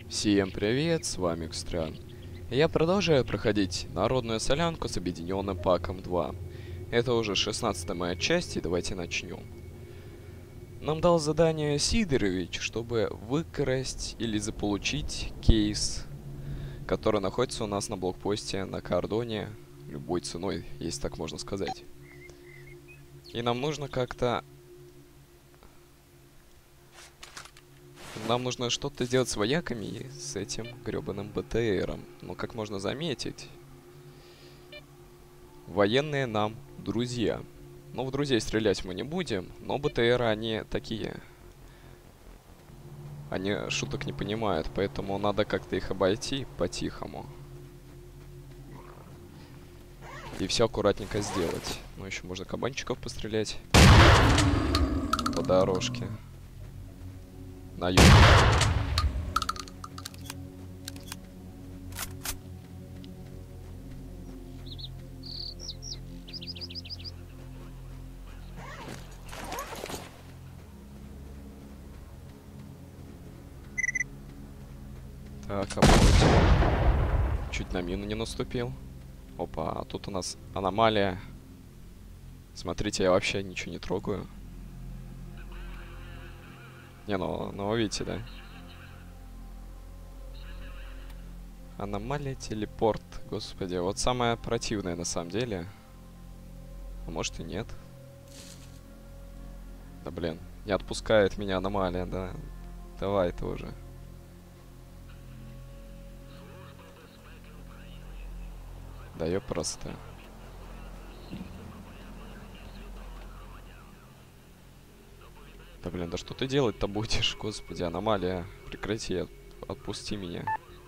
Всем привет, с вами Экстран. Я продолжаю проходить народную солянку с объединенным паком 2. Это уже 16-я моя часть, и давайте начнем. Нам дал задание Сидорович, чтобы выкрасть или заполучить кейс, который находится у нас на блокпосте на кордоне, любой ценой, если так можно сказать. И нам нужно как-то... Нам нужно что-то сделать с вояками и с этим грёбаным БТРом. Но, как можно заметить, военные нам друзья. Но в друзей стрелять мы не будем, но БТРы, они такие... Они шуток не понимают, поэтому надо как-то их обойти по-тихому. И все аккуратненько сделать. Ну, еще можно кабанчиков пострелять по дорожке. На юг. Так, чуть на мину не наступил. Опа, а тут у нас аномалия. Смотрите, я вообще ничего не трогаю. Не, ну видите, да? Аномалия, телепорт. Господи, вот самое противное на самом деле. А может и нет. Да блин, не отпускает меня аномалия, да. Давай тоже. Да ее просто. Да блин, да что ты делать-то будешь? Господи, аномалия. Прекрати, отпусти меня.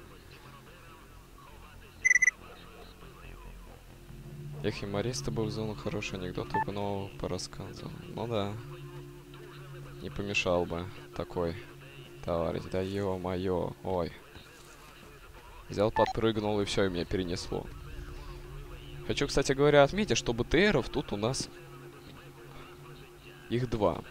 Эх, юмористы бы в зону хороший анекдот бы нового порассказывал. Ну да. Не помешал бы такой товарищ. Да ё-моё. Ой. Взял, подпрыгнул и все, и меня перенесло. Хочу, кстати говоря, отметить, что БТРов тут у нас... Их два.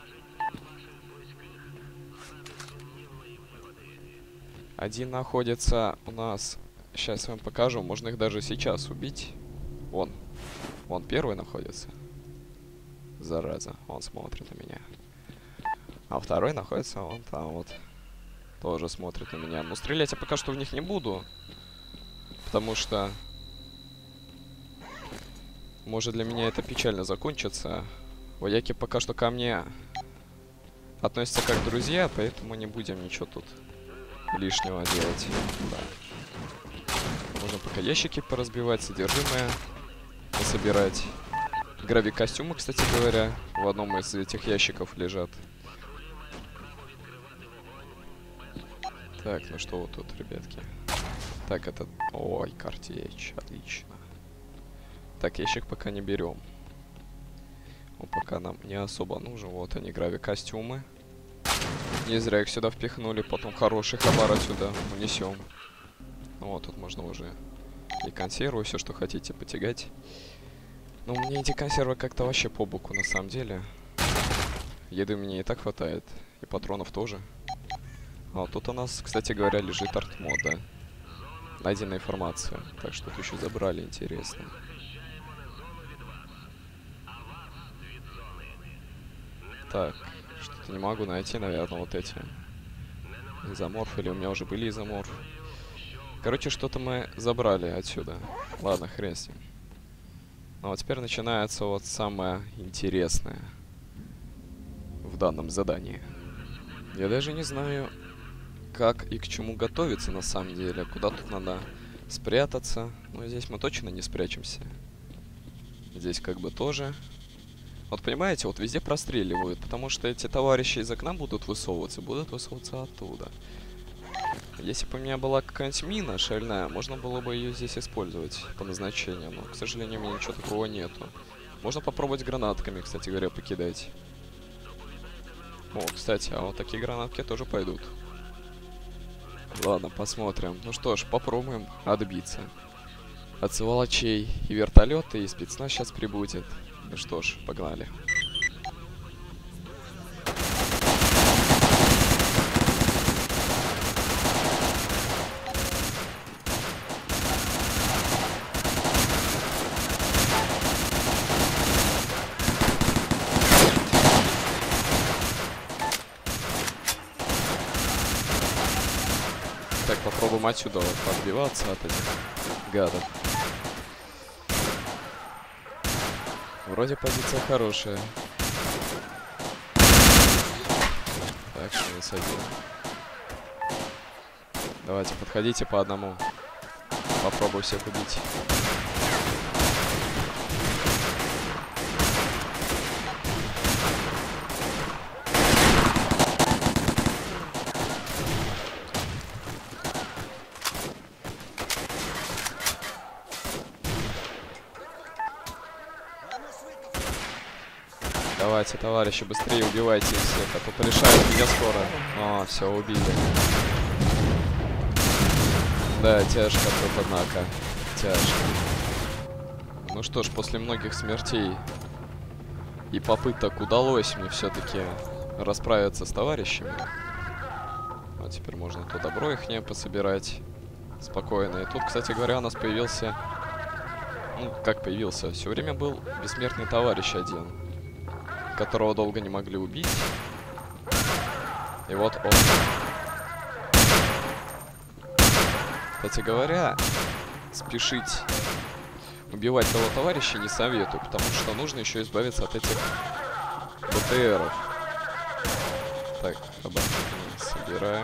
Один находится у нас... Сейчас я вам покажу. Можно их даже сейчас убить. Вон первый находится. Зараза. Он смотрит на меня. А второй находится вон там вот. Тоже смотрит на меня. Но стрелять я пока что в них не буду. Потому что... Может, для меня это печально закончится. Вояки пока что ко мне относятся как друзья, поэтому не будем ничего тут лишнего делать. Да. Можно пока ящики поразбивать, содержимое пособирать. Гравикостюмы, кстати говоря, в одном из этих ящиков лежат. Так, ну что вот тут, ребятки? Так, это... Ой, картечь, отлично. Так, ящик пока не берем. Он пока нам не особо нужен. Вот они, гравикостюмы. Не зря их сюда впихнули. Потом хороший хабар отсюда унесем. Вот, тут можно уже и консервы, все, что хотите, потягать. Но мне эти консервы как-то вообще по боку, на самом деле. Еды мне и так хватает. И патронов тоже. А вот тут у нас, кстати говоря, лежит артмод, да? Найдена информация. Так что тут еще забрали, интересно. Так, что-то не могу найти, наверное, вот эти изоморф, или у меня уже были изоморф. Короче, что-то мы забрали отсюда. Ладно, хрен с ним. Ну вот теперь начинается вот самое интересное в данном задании. Я даже не знаю, как и к чему готовиться на самом деле. Куда тут надо спрятаться. Но здесь мы точно не спрячемся. Здесь как бы тоже... Вот понимаете, вот везде простреливают, потому что эти товарищи из окна будут высовываться оттуда. Если бы у меня была какая-нибудь мина шальная, можно было бы ее здесь использовать по назначению, но, к сожалению, у меня ничего такого нету. Можно попробовать гранатками, кстати говоря, покидать. О, кстати, а вот такие гранатки тоже пойдут. Ладно, посмотрим. Ну что ж, попробуем отбиться от сволочей. И вертолеты, и спецназ сейчас прибудет. Ну что ж, погнали. попробуем отсюда вот подбиваться от этих гадов. Вроде позиция хорошая. Так, минус 1. Давайте, подходите по одному. Попробую всех убить. Давайте, товарищи, быстрее убивайте их всех, а то порешают меня скоро. О, все, убили. Да, тяжко тут, однако. Тяжко. Ну что ж, после многих смертей и попыток удалось мне все-таки расправиться с товарищами. А теперь можно то добро их не пособирать спокойно. И тут, кстати говоря, у нас появился... Ну, как появился? Все время был бессмертный товарищ один, которого долго не могли убить. И вот он. Кстати говоря, спешить убивать того товарища не советую, потому что нужно еще избавиться от этих БТРов. Так, обратно собираем.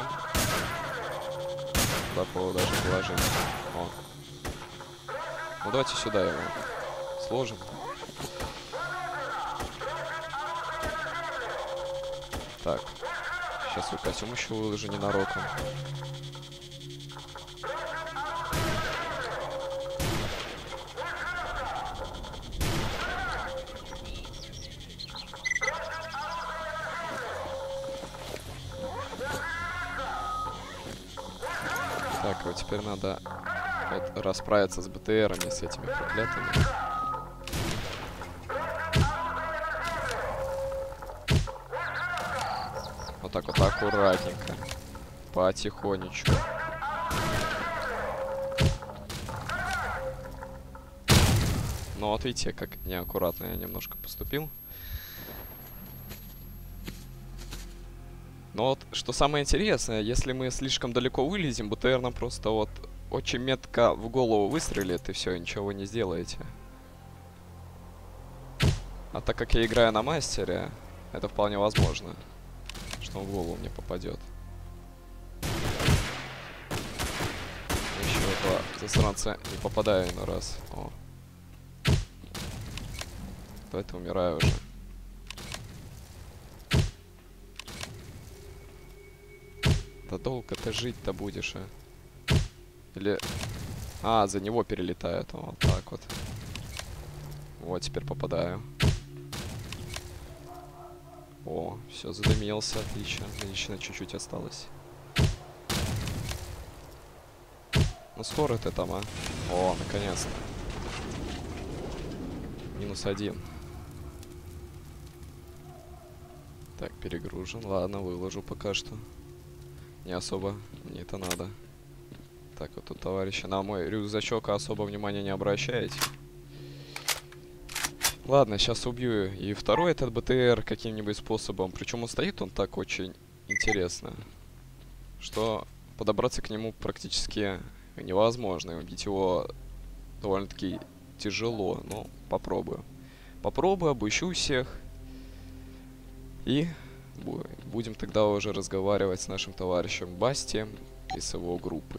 До пола даже положим. О. Ну давайте сюда его сложим. Так, сейчас свой костюм еще выложу ненароком. Так, вот теперь надо вот расправиться с БТРами, с этими проклятыми. Вот так вот аккуратненько. Потихонечку. Ну вот видите, как неаккуратно я немножко поступил. Но вот, что самое интересное, если мы слишком далеко вылезем, БТР нам просто вот очень метко в голову выстрелит, и все, ничего не сделаете. А так как я играю на мастере, это вполне возможно, что он в голову мне попадет. Еще два засранца не попадаю на раз. О. Давай-то умираю уже. Да долго ты жить-то будешь, а? Или... А, за него перелетает. Вот так вот. Вот, теперь попадаю. О, все, задымился. Отлично. Отлично, чуть-чуть осталось. Ну, скоро ты там, а? О, наконец-то. -1. Так, перегружен. Ладно, выложу пока что. Не особо мне это надо. Так, вот тут, товарищи, на мой рюкзачок особо внимания не обращаете. Ладно, сейчас убью и второй этот БТР каким-нибудь способом. Причем он стоит, он так очень интересно, что подобраться к нему практически невозможно. И убить его довольно-таки тяжело, но попробую. Попробую, обыщу всех. И будем тогда уже разговаривать с нашим товарищем Басти и с его группой.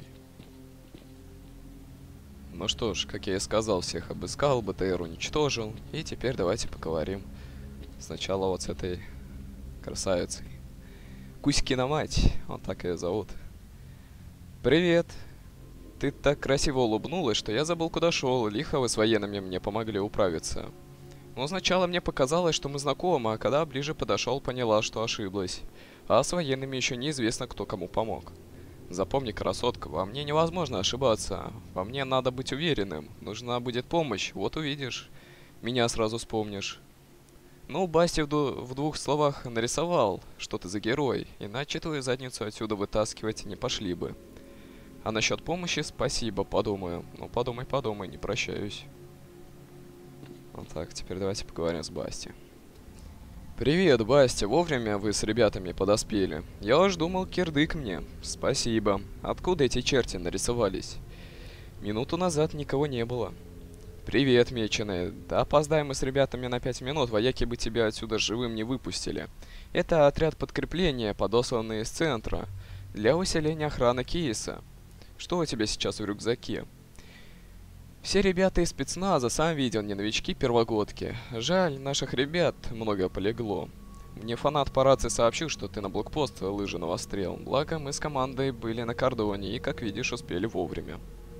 Ну что ж, как я и сказал, всех обыскал, БТР уничтожил. И теперь давайте поговорим сначала вот с этой красавицей. Кузькина мать, вот так ее зовут. Привет. Ты так красиво улыбнулась, что я забыл, куда шел. Лихо вы с военными мне помогли управиться. Но сначала мне показалось, что мы знакомы, а когда ближе подошел, поняла, что ошиблась. А с военными еще неизвестно, кто кому помог. Запомни, красотка, во мне невозможно ошибаться. Во мне надо быть уверенным. Нужна будет помощь, вот увидишь. Меня сразу вспомнишь. Ну, Басти в двух словах нарисовал, что ты за герой. Иначе твою задницу отсюда вытаскивать не пошли бы. А насчет помощи спасибо, подумаю. Ну, подумай, не прощаюсь. Вот так, теперь давайте поговорим с Басти. Привет, Бастя, вовремя вы с ребятами подоспели. Я уж думал, кирдык мне. Спасибо. Откуда эти черти нарисовались? Минуту назад никого не было. Привет, меченый. Да опоздаем мы с ребятами на 5 минут, вояки бы тебя отсюда живым не выпустили. Это отряд подкрепления, подосланный из центра, для усиления охраны Киеса. Что у тебя сейчас в рюкзаке? Все ребята из спецназа, сам видел, не новички первогодки. Жаль, наших ребят много полегло. Мне фанат по рации сообщил, что ты на блокпост лыжи навострел. Благо, мы с командой были на кордоне и, как видишь, успели вовремя.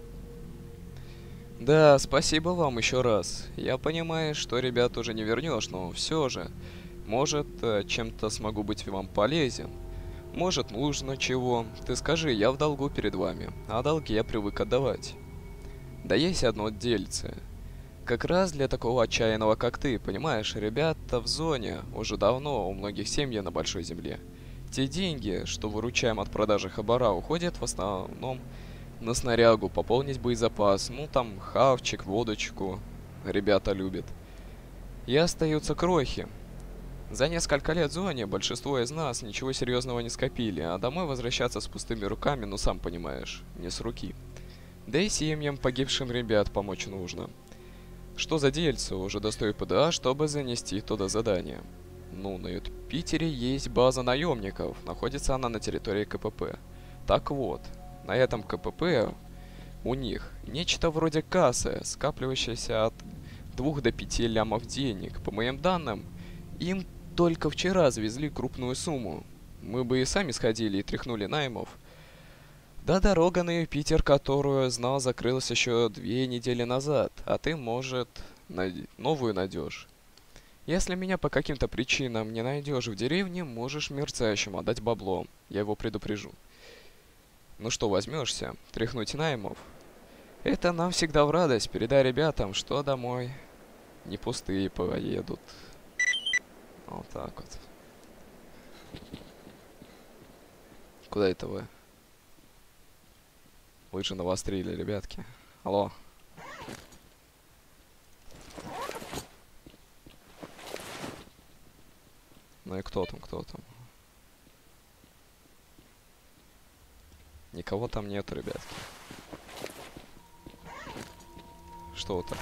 Да, спасибо вам еще раз. Я понимаю, что ребят уже не вернешь, но все же. Может, чем-то смогу быть вам полезен. Может, нужно чего. Ты скажи, я в долгу перед вами, а долги я привык отдавать. Да есть одно дельце. Как раз для такого отчаянного, как ты, понимаешь, ребята в зоне уже давно, у многих семьи на большой земле. Те деньги, что выручаем от продажи хабара, уходят в основном на снарягу, пополнить боезапас, ну там хавчик, водочку, ребята любят. И остаются крохи. За несколько лет в зоне большинство из нас ничего серьезного не скопили, а домой возвращаться с пустыми руками, ну сам понимаешь, не с руки. Да и семьям погибшим ребят помочь нужно. Что за дельце уже достаю ПДА, чтобы занести туда задание? Ну, на Юпитере есть база наемников, находится она на территории КПП. Так вот, на этом КПП у них нечто вроде кассы, скапливающейся от 2 до 5 лямов денег. По моим данным, им только вчера завезли крупную сумму. Мы бы и сами сходили и тряхнули наймов. Да дорога на Юпитер, которую знал, закрылась еще 2 недели назад, а ты, может, новую найдешь. Если меня по каким-то причинам не найдешь в деревне, можешь мерцающему отдать бабло, я его предупрежу. Ну что, возьмешься? Тряхнуть наймов? Это нам всегда в радость, передай ребятам, что домой не пустые поедут. Вот так вот. Куда это вы? Лыжи навострили, ребятки. Алло. Ну и кто там, кто там? Никого там нету, ребятки. Что вот так?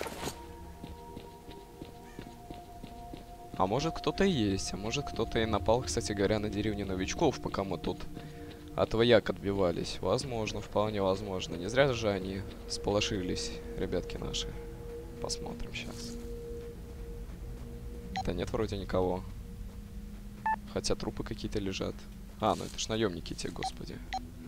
А может кто-то и есть, а может кто-то и напал, кстати говоря, на деревню новичков, пока мы тут от вояк отбивались. Возможно, вполне возможно. Не зря же они сполошились, ребятки наши. Посмотрим сейчас. Да нет, вроде никого. Хотя трупы какие-то лежат. А, ну это ж наемники те, господи.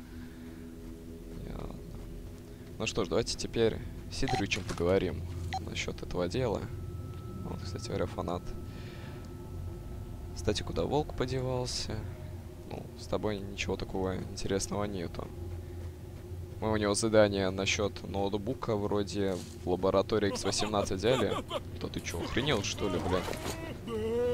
Ну что ж, давайте теперь с Сидоровичем поговорим насчет этого дела. Вот, кстати говоря, фанат. Кстати, куда волк подевался? Ну, с тобой ничего такого интересного нету. Мы у него задание насчет ноутбука вроде в лаборатории X18 взяли. Да ты чё, охренел что ли, блядь?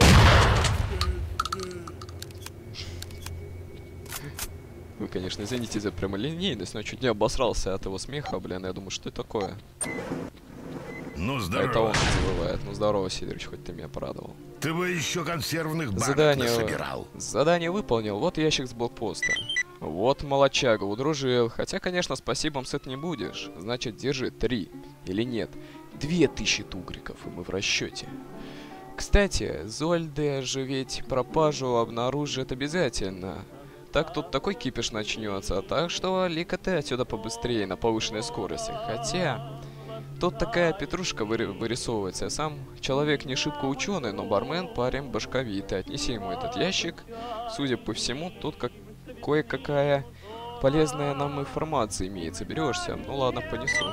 Вы, конечно, извините за прямолинейность, но чуть не обосрался от его смеха, блин. Я думаю, что это такое? Ну, здорово. Это он забывает. Ну, здорово, Сидорович, хоть ты меня порадовал. Ты бы еще консервных банок Задание насобирал. Задание выполнил. Вот ящик с блокпоста. Вот молочага, удружил. Хотя, конечно, спасибо сыт не будешь. Значит, держи 3. Или нет. 2000 тугриков, и мы в расчете. Кстати, Зольде же ведь пропажу обнаружит обязательно. Так тут такой кипиш начнется. Так что вали-ка ты отсюда побыстрее на повышенной скорости. Хотя... Тут такая петрушка вырисовывается. Сам человек не шибко ученый, но бармен парень башковитый. Отнеси ему этот ящик. Судя по всему, тут кое-какая полезная нам информация имеется. Берешься? Ну ладно, понесу.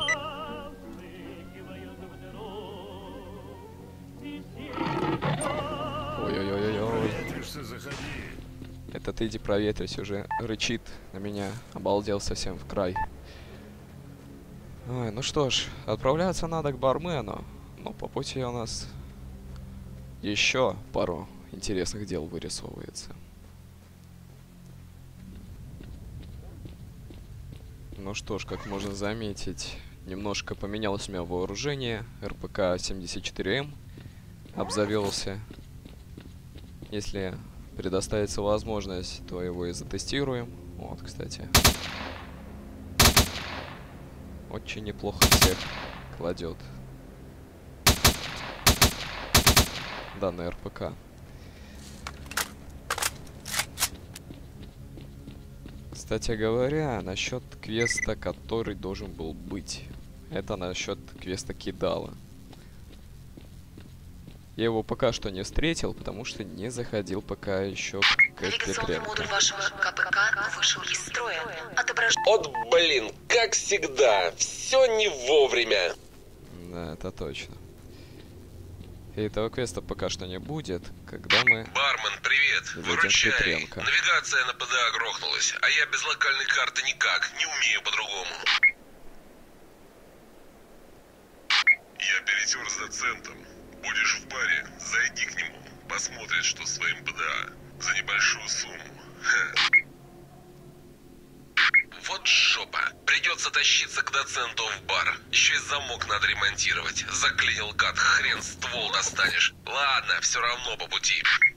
Ой-ой-ой-ой. Это ты иди проветрись, уже рычит на меня. Обалдел совсем в край. Ой, ну что ж, отправляться надо к бармену. Но по пути у нас еще пару интересных дел вырисовывается. Ну что ж, как можно заметить, немножко поменялось у меня вооружение. РПК-74М обзавелся. Если предоставится возможность, то его и затестируем. Вот, кстати. Очень неплохо всех кладет данный РПК. Кстати говоря, насчет квеста, который должен был быть. Это насчет квеста Кидала. Я его пока что не встретил, потому что не заходил пока еще к Навигационный модуль вашего КПК вышел из строя. От блин, как всегда, все не вовремя. Да, это точно. И этого квеста пока что не будет, когда мы... Бармен, привет. Зайдем Выручай. Петренко. Навигация на ПДА грохнулась, а я без локальной карты никак, не умею по-другому. Я перетер с доцентом. Будешь в баре, зайди к нему. Посмотрит, что с своим ПДА. За небольшую сумму. Ха. Вот жопа. Придется тащиться к доценту в бар. Еще и замок надо ремонтировать. Заклинил гад, хрен ствол достанешь. Ладно, все равно по пути.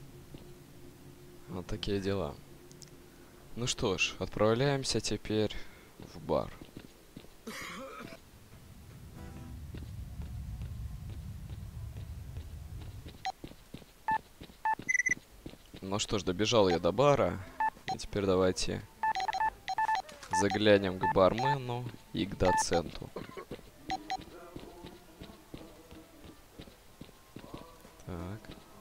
Вот такие дела. Ну что ж, отправляемся теперь в бар. Ну что ж, добежал я до бара. И теперь давайте заглянем к бармену и к доценту. Так.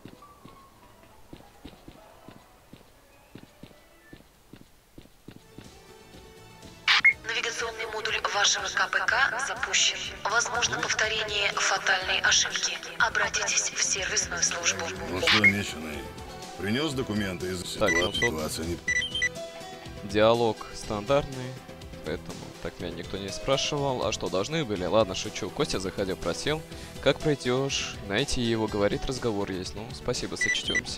Навигационный модуль вашего КПК запущен. Возможно повторение фатальной ошибки. Обратитесь в сервисную службу. Ну что, меченый, принес документы из Так, ну тут ситуации не... диалог стандартный, поэтому так меня никто не спрашивал. А что, должны были? Ладно, шучу. Костя заходил, просил. Как пройдешь? Найти его, говорит, разговор есть. Ну, спасибо, сочтемся.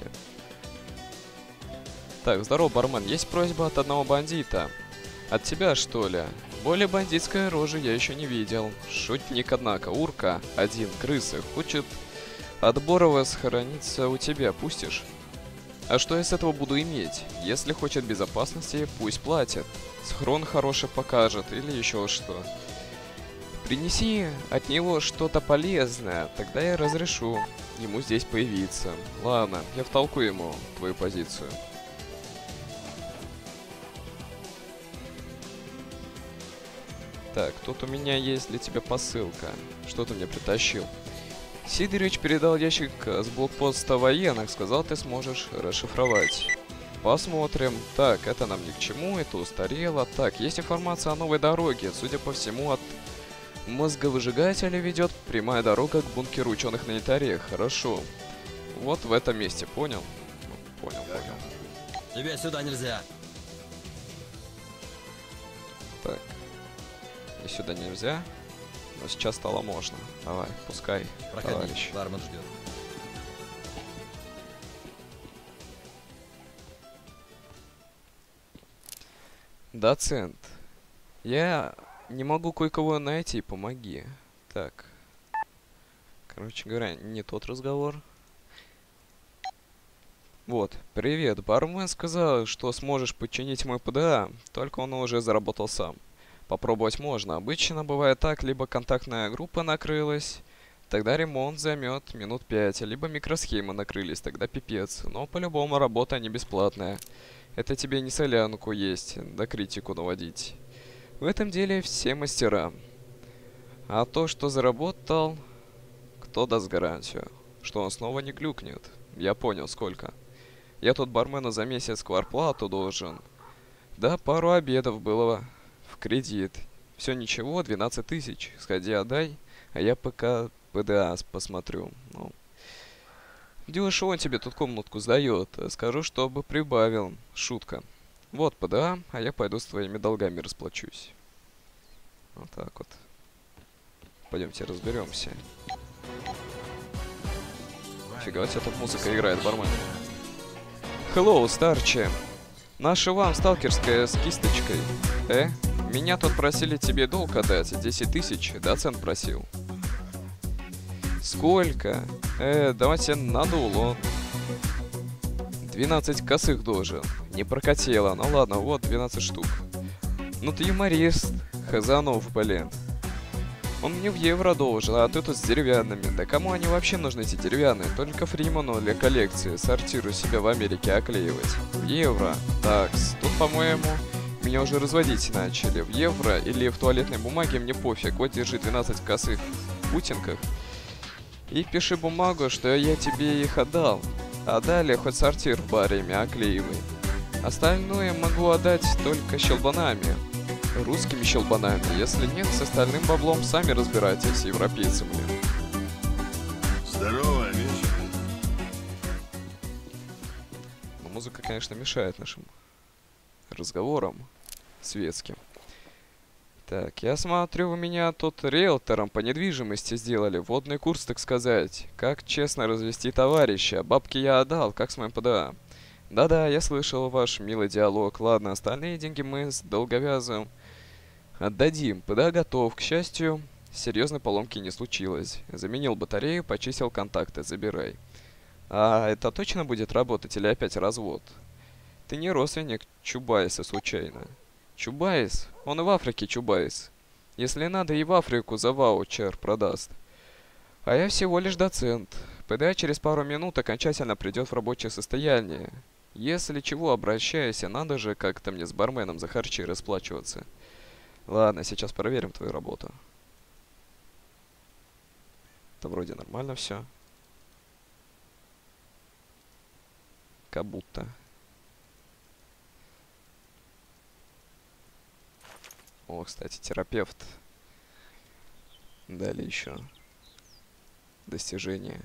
Так, здорово, бармен. Есть просьба от одного бандита. От тебя, что ли? Более бандитской рожи я еще не видел. Шутник, однако. Урка, один, крысы. Хочет отборово схорониться у тебя. Пустишь? А что я с этого буду иметь? Если хочет безопасности, пусть платит. Схрон хороший покажет или еще что. Принеси от него что-то полезное, тогда я разрешу ему здесь появиться. Ладно, я втолкую ему твою позицию. Так, тут у меня есть для тебя посылка. Что ты мне притащил? Сидорович передал ящик с блокпоста военных, сказал, ты сможешь расшифровать. Посмотрим. Так, это нам ни к чему, это устарело. Так, есть информация о новой дороге. Судя по всему, от мозговыжигателя ведет прямая дорога к бункеру ученых на Янтаре. Хорошо. Вот в этом месте, понял? Понял. Тебе сюда нельзя. Так. И сюда нельзя. Но сейчас стало можно. Давай, пускай, Проходи, товарищ. бармен ждет. Доцент. Я не могу кое-кого найти, помоги. Так. Короче говоря, не тот разговор. Вот, привет. Бармен сказал, что сможешь подчинить мой ПДА, только он уже заработал сам. Попробовать можно. Обычно бывает так, либо контактная группа накрылась, тогда ремонт займет минут 5, либо микросхемы накрылись, тогда пипец. Но по-любому работа не бесплатная. Это тебе не солянку есть, да критику наводить. В этом деле все мастера. А то, что заработал, кто даст гарантию, что он снова не глюкнет? Я понял, сколько. Я тут бармену за месяц квартплату должен. Да, пару обедов было в кредит. Все ничего, 12 тысяч. Сходи, отдай, а я пока ПДА посмотрю. Ну. Дюша, он тебе тут комнатку сдает. Скажу, чтобы прибавил. Шутка. Вот ПДА, а я пойду с твоими долгами расплачусь. Вот так вот. Пойдемте разберемся. Фига себе, тут музыка играет, бармен. Hello, старче. Наша вам сталкерская с кисточкой. Меня тут просили тебе долг отдать, 10 тысяч, доцент просил. Сколько? Давайте надул он. 12 косых должен. Не прокатило. Ну ладно, вот 12 штук. Ну ты юморист, Хазанов, блин. Он мне в евро должен, а ты тут с деревянными. Да кому они вообще нужны, эти деревянные? Только Фриману для коллекции, сортиру себя в Америке оклеивать. В евро. Так, тут, по-моему, меня уже разводить начали. В евро или в туалетной бумаге мне пофиг. Вот держи 12 косых в путинках. И пиши бумагу, что я тебе их отдал. А далее хоть сортир в баре ими оклеивай. Остальное могу отдать только щелбанами. Русскими щелбанами. Если нет, с остальным баблом сами разбирайтесь, европейцы, блин. Здорово, Миша. Но музыка, конечно, мешает нашим разговорам светским. Так, я смотрю, вы меня тут риэлтором по недвижимости сделали. Вводный курс, так сказать. Как честно развести товарища. Бабки я отдал, как с моим ПДА. Да-да, я слышал ваш милый диалог. Ладно, остальные деньги мы с долговязым отдадим. ПДА готов. К счастью, серьезной поломки не случилось. Заменил батарею, почистил контакты. Забирай. А это точно будет работать или опять развод? Ты не родственник Чубайса случайно? Чубайс? Он и в Африке Чубайс. Если надо, и в Африку за ваучер продаст. А я всего лишь доцент. ПДА через пару минут окончательно придет в рабочее состояние. Если чего, обращайся. Надо же как-то мне с барменом за харчи расплачиваться. Ладно, сейчас проверим твою работу. Это вроде нормально все. Как будто. О, кстати, терапевт. Далее еще достижения.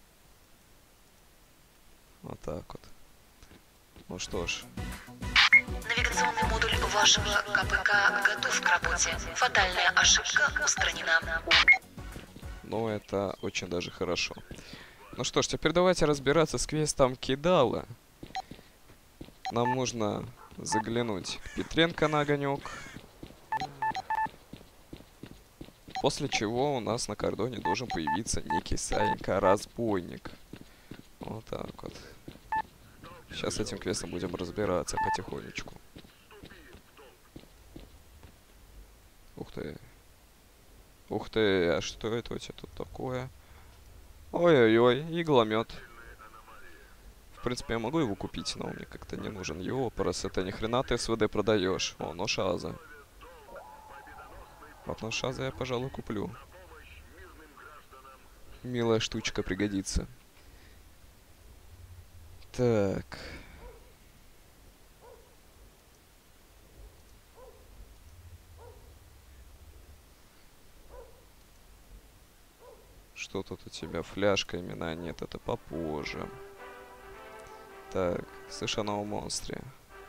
Вот так вот. Ну что ж. Навигационный модуль вашего КПК готов к работе. Фатальная ошибка устранена. Ну, это очень даже хорошо. Ну что ж, теперь давайте разбираться с квестом Кидала. Нам нужно заглянуть к Петренко на огонек. После чего у нас на кордоне должен появиться некий Санька-разбойник. Вот так вот. Сейчас с этим квестом будем разбираться потихонечку. Ух ты. Ух ты, а что это у тебя тут такое? Ой-ой-ой, игломет. В принципе, я могу его купить, но мне как-то не нужен. Ёпрст, это ни хрена ты СВД продаешь. О, ношаза. Вот ношаза я, пожалуй, куплю. Милая штучка пригодится. Так. Что тут у тебя? Фляжка имена нет, это попозже. Так, слышь о новом монстре.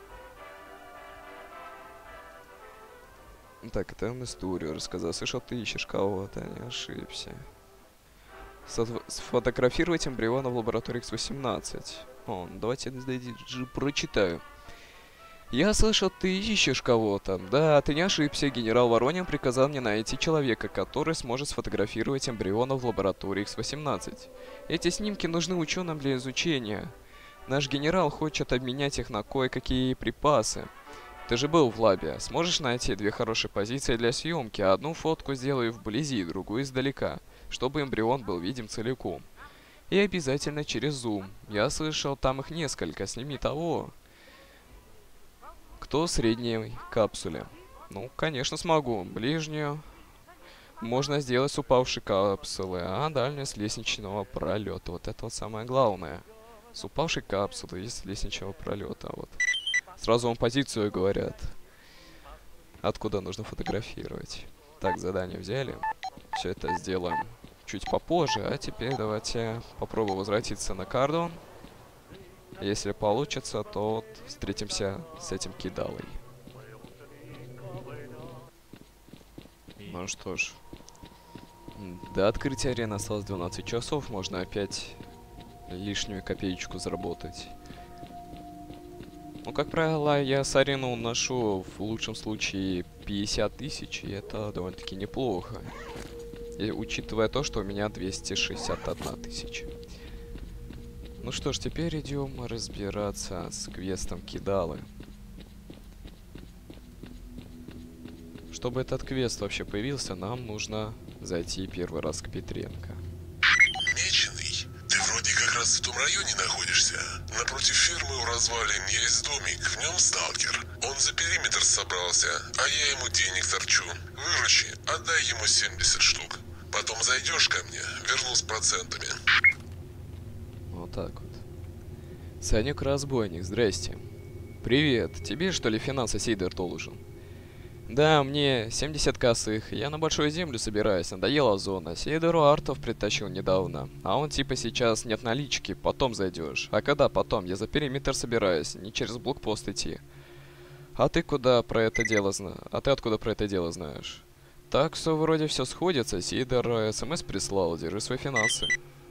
Так, это он историю рассказал. Слышал, ты ищешь кого-то, не ошибся. Сфотографировать эмбриона в лаборатории X18. О, давайте прочитаю. Я слышал, ты ищешь кого-то. Да, ты не ошибся. Генерал Воронин приказал мне найти человека, который сможет сфотографировать эмбриона в лаборатории X18. Эти снимки нужны ученым для изучения. Наш генерал хочет обменять их на кое-какие припасы. Ты же был в лабе. Сможешь найти две хорошие позиции для съемки? Одну фотку сделаю вблизи, другую издалека, чтобы эмбрион был видим целиком. И обязательно через зум. Я слышал, там их несколько. Сними того, кто в средней капсуле. Ну, конечно, смогу. Ближнюю можно сделать с упавшей капсулы, а дальнюю с лестничного пролета. Вот это вот самое главное. С упавшей капсулы и с лестничного пролета. Вот. Сразу вам позицию говорят, откуда нужно фотографировать. Так, задание взяли. Все это сделаем чуть попозже. А теперь давайте попробуем возвратиться на кордон. Если получится, то вот встретимся с этим кидалой. Ну что ж. До открытия арены осталось 12 часов. Можно опять лишнюю копеечку заработать. Ну, как правило, я с арены уношу в лучшем случае 50 тысяч, и это довольно-таки неплохо. И учитывая то, что у меня 261 тысяча. Ну что ж, теперь идем разбираться с квестом Кидалы. Чтобы этот квест вообще появился, нам нужно зайти первый раз к Петренко. Меченый, ты вроде как раз в том районе находишься. Напротив фермы у развалин есть домик, в нем сталкер. Он за периметр собрался, а я ему денег торчу. Выручи, отдай ему 70 штук. Потом зайдешь ко мне, верну с процентами. Вот так вот. Санек-разбойник, здрасте. Привет, тебе что ли финансы Сидор должен? Да, мне 70 косых, я на большую землю собираюсь, надоела зона. Сидору артов притащил недавно, а он типа сейчас нет налички, потом зайдешь. А когда потом? Я за периметр собираюсь, не через блокпост идти. А ты куда про это дело знаешь? А ты откуда про это дело знаешь? Так что вроде все сходится, Сидор СМС прислал, держи свои финансы.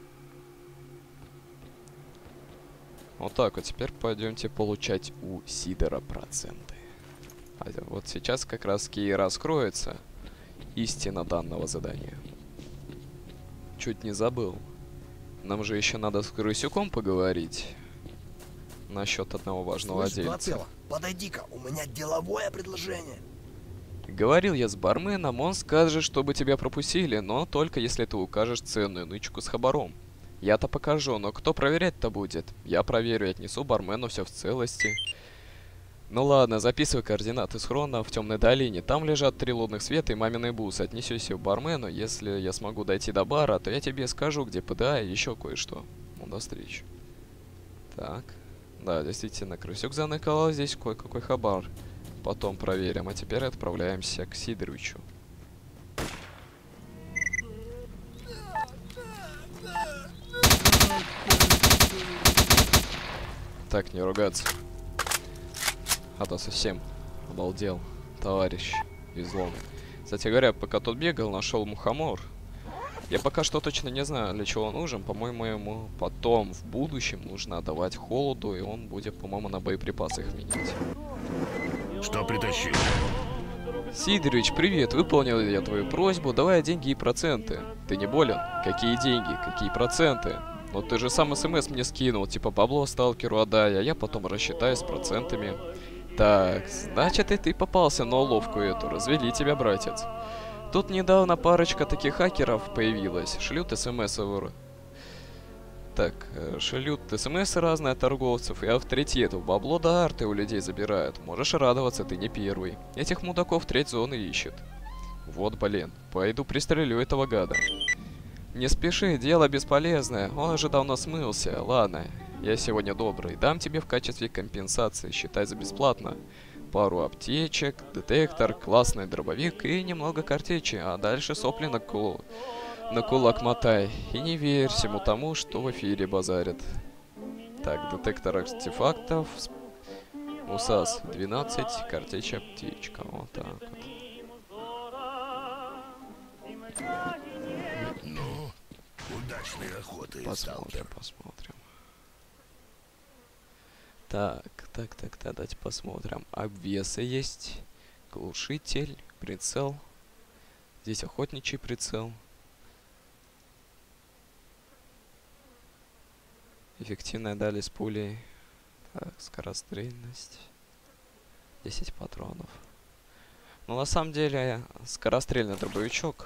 Вот так вот, теперь пойдемте получать у Сидора проценты. А вот сейчас как раз и раскроется истина данного задания. Чуть не забыл. Нам же еще надо с Крысюком поговорить насчет одного важного Слышь, дела. Плацело, подойди-ка, у меня деловое предложение. Говорил я с барменом, он скажет, чтобы тебя пропустили, но только если ты укажешь ценную нычку с хабаром. Я-то покажу, но кто проверять-то будет? Я проверю и отнесу бармену все в целости. Ну ладно, записывай координаты схрона в темной долине. Там лежат 3 лунных света и маминый бус. Отнесешь его бармену. Если я смогу дойти до бара, то я тебе скажу, где ПДА и еще кое-что. Ну, до встречи. Так. Да, действительно, Крысюк заныкал здесь кое-какой хабар. Потом проверим. А теперь отправляемся к Сидоровичу. Так, не ругаться. А то совсем обалдел, товарищ излом. Кстати говоря, пока тут бегал, нашел мухомор. Я пока что точно не знаю, для чего он нужен. По-моему, ему потом, в будущем, нужно отдавать холоду, и он будет, по-моему, на боеприпасах менять. Что притащил? Сидорович, привет, выполнил я твою просьбу, давай деньги и проценты. Ты не болен? Какие деньги, какие проценты? Но ты же сам СМС мне скинул, типа бабло сталкеру отдай, а я потом рассчитаюсь с процентами. Так, значит и ты попался на уловку эту, развели тебя, братец. Тут недавно парочка таких хакеров появилась, шлют СМС. Так, шлют СМС разные от торговцев и авторитетов, бабло да арты у людей забирают. Можешь радоваться, ты не первый. Этих мудаков треть зоны ищет. Вот, блин, пойду пристрелю этого гада. Не спеши, дело бесполезное, он уже давно смылся. Ладно, я сегодня добрый, дам тебе в качестве компенсации, считай за бесплатно. Пару аптечек, детектор, классный дробовик и немного картечи, а дальше сопли на кулак мотай. И не верь всему тому, что в эфире базарят. Так, детектор артефактов, УСАС 12, картечь, аптечка, вот так вот. Ну, удачной охоты, Посмотрим, посмотрим. Так, давайте посмотрим. Обвесы есть, глушитель, прицел. Здесь охотничий прицел. Эффективная даль с пулей. Так, скорострельность. 10 патронов. Ну, на самом деле, скорострельный дробовичок.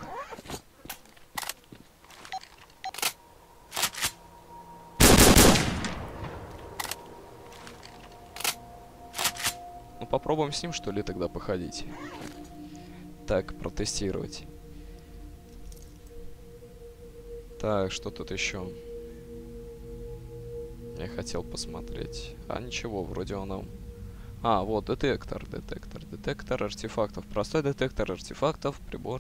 Ну, попробуем с ним, что ли, тогда походить. Так, протестировать. Так, что тут еще? Я хотел посмотреть. А ничего, вроде он нам... А, вот, детектор артефактов. Простой детектор артефактов, прибор.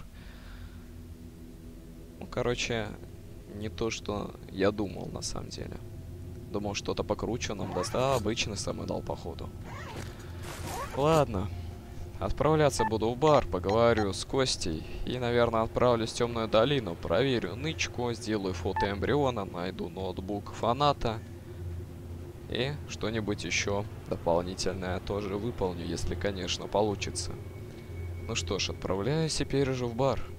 Ну, короче, не то, что я думал, на самом деле. Думал, что-то покруче нам даст. А, обычный самый дал, походу. Ладно. Отправляться буду в бар, поговорю с Костей. И, наверное, отправлюсь в темную долину. Проверю нычку, сделаю фото эмбриона, найду ноутбук фаната. И что-нибудь еще дополнительное тоже выполню, если, конечно, получится. Ну что ж, отправляюсь теперь же в бар.